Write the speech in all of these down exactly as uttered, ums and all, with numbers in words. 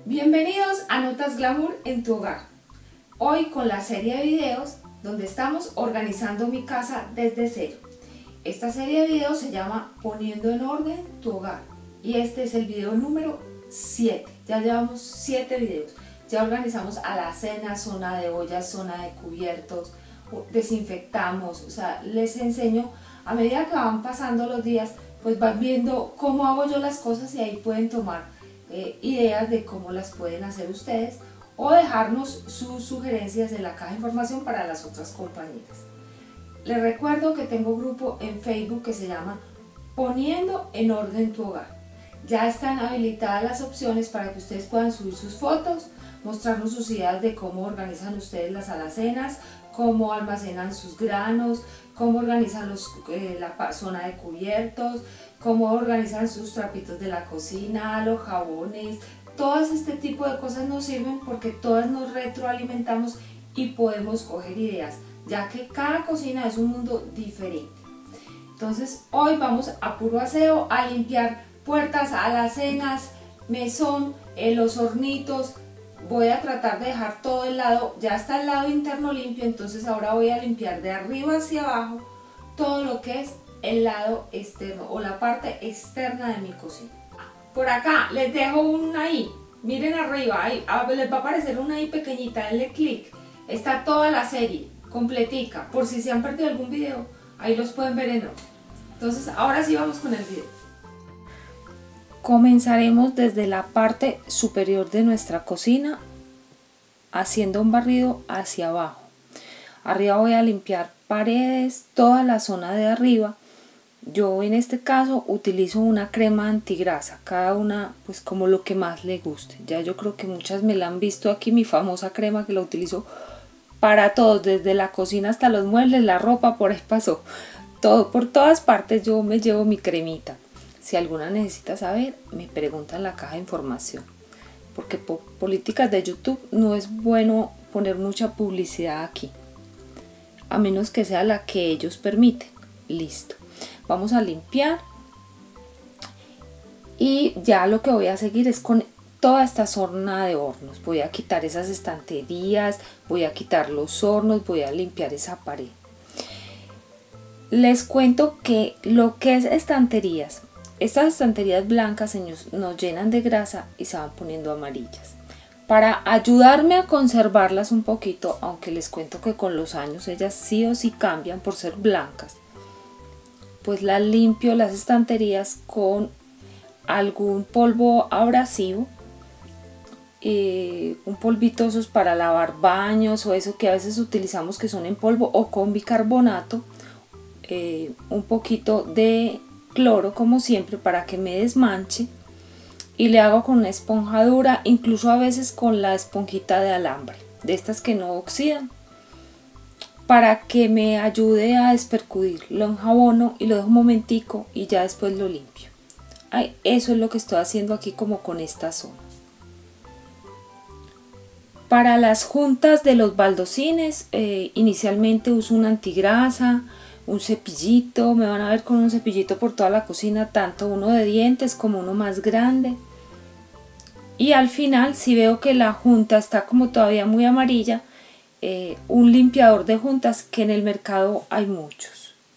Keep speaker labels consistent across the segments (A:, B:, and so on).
A: Bienvenidos a Notas Glamour en tu hogar. Hoy con la serie de videos donde estamos organizando mi casa desde cero. Esta serie de videos se llama Poniendo en orden tu hogar y este es el video número siete. Ya llevamos siete videos. Ya organizamos alacena, zona de ollas, zona de cubiertos, desinfectamos, o sea, les enseño a medida que van pasando los días, pues van viendo cómo hago yo las cosas y ahí pueden tomar eh, ideas de cómo las pueden hacer ustedes o dejarnos sus sugerencias en la caja de información para las otras compañeras. Les recuerdo que tengo un grupo en Facebook que se llama Poniendo en orden tu hogar. Ya están habilitadas las opciones para que ustedes puedan subir sus fotos, mostrarnos sus ideas de cómo organizan ustedes las alacenas, cómo almacenan sus granos, cómo organizan los, eh, la zona de cubiertos, cómo organizan sus trapitos de la cocina, los jabones. Todas este tipo de cosas nos sirven porque todas nos retroalimentamos y podemos coger ideas, ya que cada cocina es un mundo diferente. Entonces hoy vamos a puro aseo, a limpiar puertas, alacenas, mesón, eh, los hornitos. Voy a tratar de dejar todo el lado, ya está el lado interno limpio, entonces ahora voy a limpiar de arriba hacia abajo todo lo que es el lado externo o la parte externa de mi cocina. Por acá les dejo una i, miren arriba, ahí, les va a aparecer una i pequeñita, denle clic, está toda la serie completica, por si se han perdido algún video, ahí los pueden ver en orden. Entonces ahora sí vamos con el video. Comenzaremos desde la parte superior de nuestra cocina haciendo un barrido hacia abajo. Arriba voy a limpiar paredes, toda la zona de arriba. Yo en este caso utilizo una crema antigrasa, cada una pues como lo que más le guste. Ya yo creo que muchas me la han visto aquí, mi famosa crema que la utilizo para todos, desde la cocina hasta los muebles, la ropa, por ahí pasó. Todo, por todas partes yo me llevo mi cremita. Si alguna necesita saber, me pregunta en la caja de información. Porque por políticas de YouTube no es bueno poner mucha publicidad aquí. A menos que sea la que ellos permiten. Listo. Vamos a limpiar. Y ya lo que voy a seguir es con toda esta zona de hornos. Voy a quitar esas estanterías, voy a quitar los hornos, voy a limpiar esa pared. Les cuento que lo que es estanterías, estas estanterías blancas nos llenan de grasa y se van poniendo amarillas. Para ayudarme a conservarlas un poquito, aunque les cuento que con los años ellas sí o sí cambian por ser blancas, pues las limpio las estanterías con algún polvo abrasivo, eh, un polvito esos para lavar baños o eso que a veces utilizamos que son en polvo, o con bicarbonato, eh, un poquito de cloro como siempre para que me desmanche, y le hago con una esponja dura, incluso a veces con la esponjita de alambre, de estas que no oxidan, para que me ayude a despercudir. Lo enjabono y lo dejo un momentico y ya después lo limpio. Ay, eso es lo que estoy haciendo aquí como con esta zona. Para las juntas de los baldocines, eh, inicialmente uso una antigrasa, un cepillito, me van a ver con un cepillito por toda la cocina, tanto uno de dientes como uno más grande. Y al final, si veo que la junta está como todavía muy amarilla, eh, un limpiador de juntas, que en el mercado hay muchos.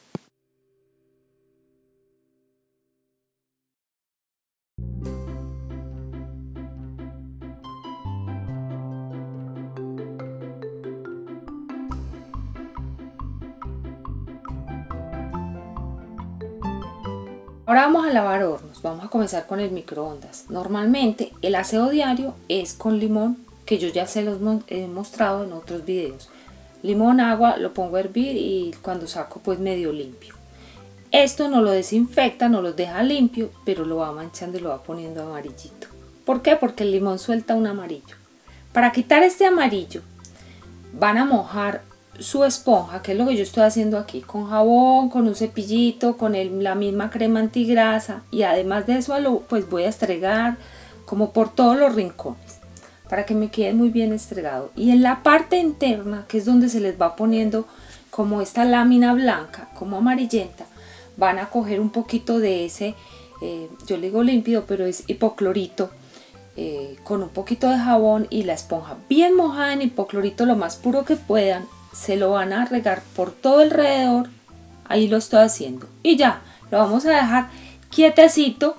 A: Ahora vamos a lavar hornos, vamos a comenzar con el microondas. Normalmente el aseo diario es con limón, que yo ya se los he mostrado en otros videos. Limón, agua, lo pongo a hervir y cuando saco pues medio limpio. Esto no lo desinfecta, no los deja limpio, pero lo va manchando y lo va poniendo amarillito. ¿Por qué? Porque el limón suelta un amarillo. Para quitar este amarillo van a mojar su esponja, que es lo que yo estoy haciendo aquí, con jabón, con un cepillito, con el, la misma crema antigrasa, y además de eso pues voy a estregar como por todos los rincones para que me quede muy bien estregado. Y en la parte interna, que es donde se les va poniendo como esta lámina blanca, como amarillenta, van a coger un poquito de ese, eh, yo le digo límpido, pero es hipoclorito, eh, con un poquito de jabón y la esponja bien mojada en hipoclorito lo más puro que puedan, se lo van a regar por todo alrededor. Ahí lo estoy haciendo y ya lo vamos a dejar quietecito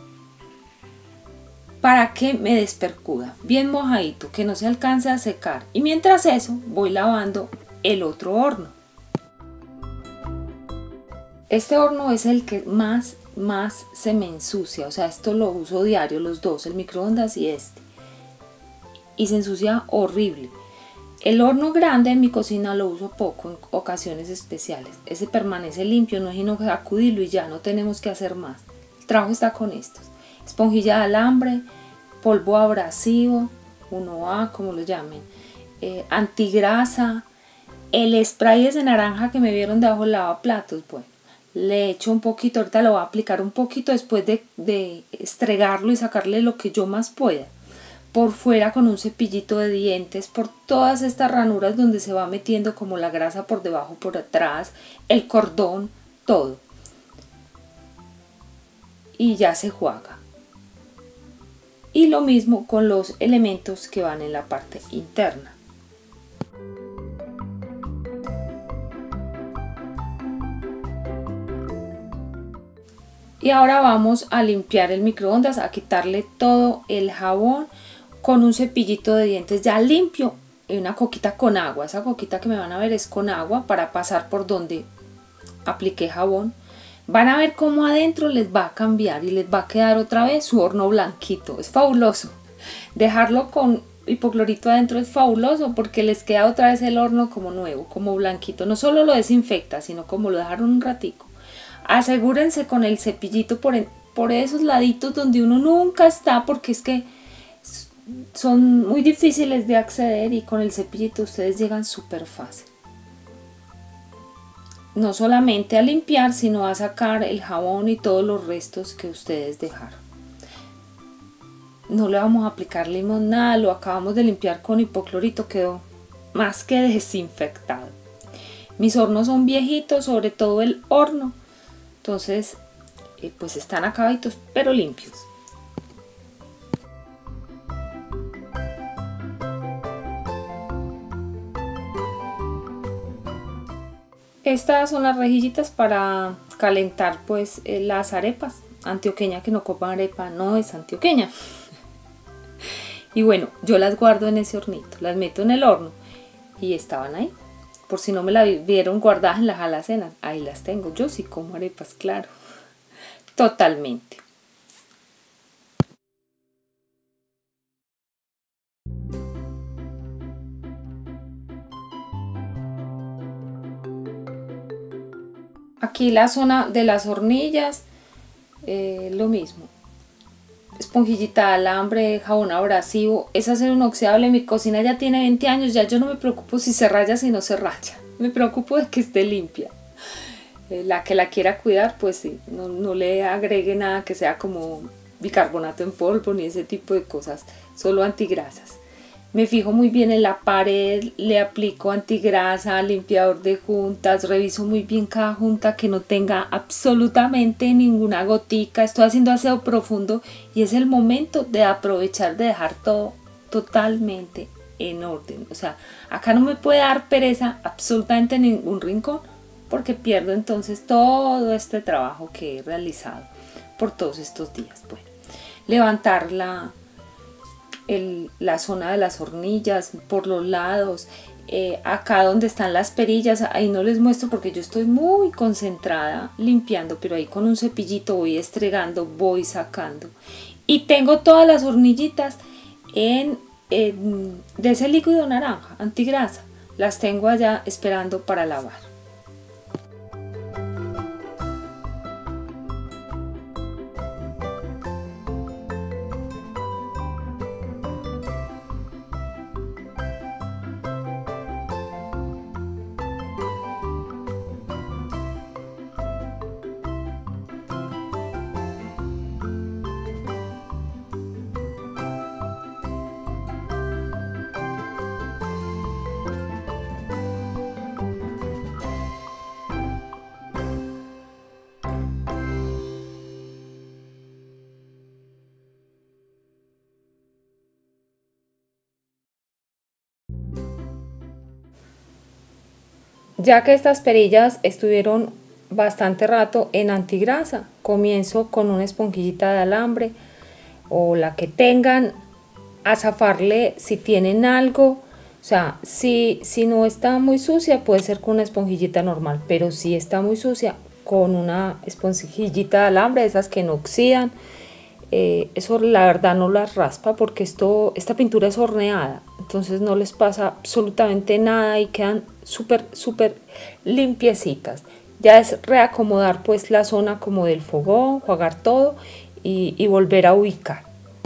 A: para que me despercuda, bien mojadito, que no se alcance a secar. Y mientras eso voy lavando el otro horno. Este horno es el que más más se me ensucia, o sea, esto lo uso diario, los dos, el microondas y este, y se ensucia horrible. El horno grande en mi cocina lo uso poco, en ocasiones especiales. Ese permanece limpio, no es sino que sacudirlo y ya, no tenemos que hacer más. El trabajo está con estos: esponjilla de alambre, polvo abrasivo, uno A como lo llamen, eh, antigrasa, el spray ese naranja que me vieron debajo del lavaplatos. Bueno, le echo un poquito, ahorita lo voy a aplicar un poquito después de, de estregarlo y sacarle lo que yo más pueda. Por fuera con un cepillito de dientes, por todas estas ranuras donde se va metiendo como la grasa por debajo, por atrás, el cordón, todo. Y ya se juega. Y lo mismo con los elementos que van en la parte interna. Y ahora vamos a limpiar el microondas, a quitarle todo el jabón con un cepillito de dientes ya limpio y una coquita con agua. Esa coquita que me van a ver es con agua para pasar por donde apliqué jabón. Van a ver cómo adentro les va a cambiar y les va a quedar otra vez su horno blanquito. Es fabuloso. Dejarlo con hipoclorito adentro es fabuloso porque les queda otra vez el horno como nuevo, como blanquito. No solo lo desinfecta, sino como lo dejaron un ratico. Asegúrense con el cepillito por, en, por esos laditos donde uno nunca está, porque es que son muy difíciles de acceder y con el cepillito ustedes llegan súper fácil. No solamente a limpiar, sino a sacar el jabón y todos los restos que ustedes dejaron. No le vamos a aplicar limón, nada, lo acabamos de limpiar con hipoclorito, quedó más que desinfectado. Mis hornos son viejitos, sobre todo el horno. Entonces, eh, pues están acabaditos, pero limpios. Estas son las rejillitas para calentar pues eh, las arepas. Antioqueña que no copa arepa no es antioqueña. Y bueno, yo las guardo en ese hornito, las meto en el horno y estaban ahí. Por si no me la vieron guardadas en las alacenas, ahí las tengo. Yo sí como arepas, claro, totalmente. Aquí la zona de las hornillas, eh, lo mismo. Esponjillita de alambre, jabón abrasivo, es acero inoxidable. Mi cocina ya tiene veinte años, ya yo no me preocupo si se raya, si no se raya. Me preocupo de que esté limpia. Eh, la que la quiera cuidar, pues sí, no, no le agregue nada que sea como bicarbonato en polvo ni ese tipo de cosas, solo antigrasas. Me fijo muy bien en la pared, le aplico antigrasa, limpiador de juntas, reviso muy bien cada junta que no tenga absolutamente ninguna gotica. Estoy haciendo aseo profundo y es el momento de aprovechar de dejar todo totalmente en orden. O sea, acá no me puede dar pereza absolutamente en ningún rincón porque pierdo entonces todo este trabajo que he realizado por todos estos días. Bueno, levantar la... El, la zona de las hornillas por los lados, eh, acá donde están las perillas, ahí no les muestro porque yo estoy muy concentrada limpiando, pero ahí con un cepillito voy estregando, voy sacando y tengo todas las hornillitas en, en de ese líquido naranja antigrasa, las tengo allá esperando para lavar. Ya que estas perillas estuvieron bastante rato en antigrasa, comienzo con una esponjillita de alambre o la que tengan a zafarle si tienen algo. O sea, si, si no está muy sucia puede ser con una esponjillita normal, pero si está muy sucia con una esponjillita de alambre, esas que no oxidan. Eh, eso la verdad no las raspa porque esto, esta pintura es horneada, entonces no les pasa absolutamente nada y quedan súper súper limpiecitas. Ya es reacomodar pues la zona como del fogón, jugar todo y, y volver a ubicar.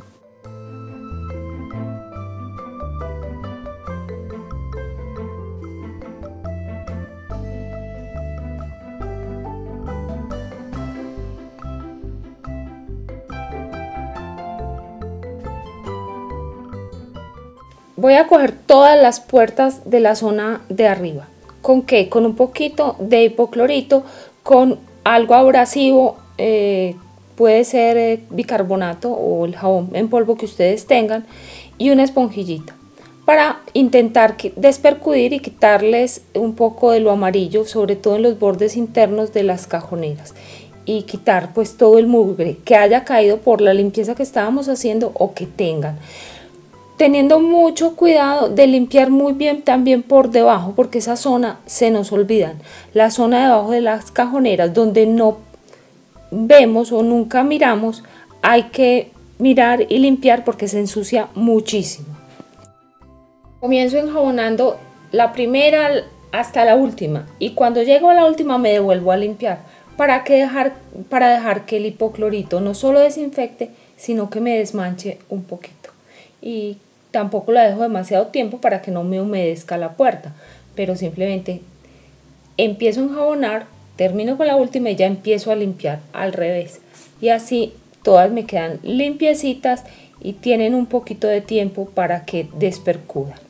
A: Voy a coger todas las puertas de la zona de arriba. ¿Con qué? Con un poquito de hipoclorito, con algo abrasivo, eh, puede ser eh, bicarbonato o el jabón en polvo que ustedes tengan, y una esponjillita para intentar despercudir y quitarles un poco de lo amarillo, sobre todo en los bordes internos de las cajoneras, y quitar pues todo el mugre que haya caído por la limpieza que estábamos haciendo o que tengan. Teniendo mucho cuidado de limpiar muy bien también por debajo, porque esa zona se nos olvidan. La zona debajo de las cajoneras donde no vemos o nunca miramos, hay que mirar y limpiar porque se ensucia muchísimo. Comienzo enjabonando la primera hasta la última y cuando llego a la última me devuelvo a limpiar para, que dejar, para dejar que el hipoclorito no solo desinfecte, sino que me desmanche un poquito. Y tampoco la dejo demasiado tiempo para que no me humedezca la puerta, pero simplemente empiezo a enjabonar, termino con la última y ya empiezo a limpiar al revés. Y así todas me quedan limpiecitas y tienen un poquito de tiempo para que despercudan.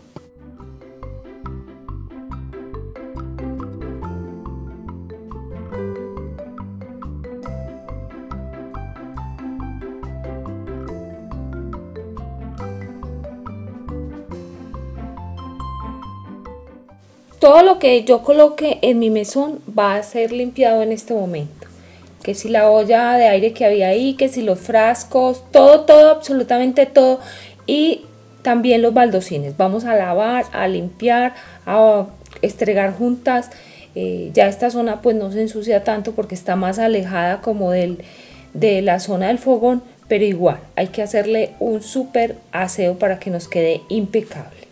A: Todo lo que yo coloque en mi mesón va a ser limpiado en este momento. Que si la olla de aire que había ahí, que si los frascos, todo, todo, absolutamente todo. Y también los baldosines. Vamos a lavar, a limpiar, a estregar juntas. Eh, ya esta zona pues no se ensucia tanto porque está más alejada como del, de la zona del fogón. Pero igual hay que hacerle un súper aseo para que nos quede impecable.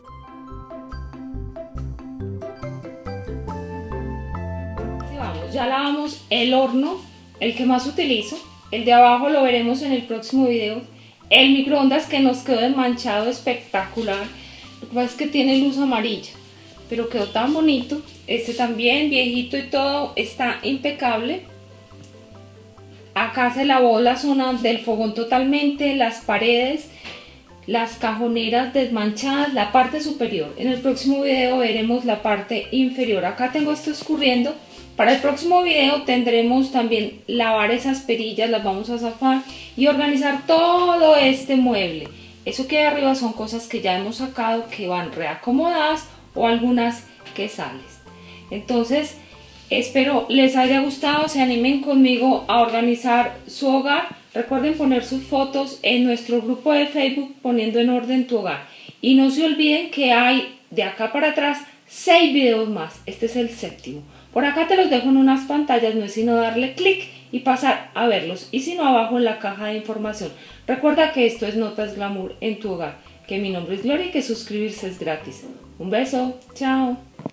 A: Ya lavamos el horno, el que más utilizo, el de abajo lo veremos en el próximo video, el microondas que nos quedó desmanchado espectacular, lo que pasa es que tiene luz amarilla, pero quedó tan bonito, este también viejito y todo, está impecable. Acá se lavó la zona del fogón totalmente, las paredes, las cajoneras desmanchadas, la parte superior. En el próximo video veremos la parte inferior. Acá tengo esto escurriendo. Para el próximo video tendremos también lavar esas perillas, las vamos a zafar y organizar todo este mueble. Eso que hay arriba son cosas que ya hemos sacado, que van reacomodadas o algunas que salen. Entonces espero les haya gustado, se animen conmigo a organizar su hogar. Recuerden poner sus fotos en nuestro grupo de Facebook Poniendo en Orden tu Hogar. Y no se olviden que hay de acá para atrás seis videos más, este es el séptimo. Por acá te los dejo en unas pantallas, no es sino darle clic y pasar a verlos. Y si no, abajo en la caja de información. Recuerda que esto es Notas Glamour en tu hogar. Que mi nombre es Gloria y que suscribirse es gratis. Un beso, chao.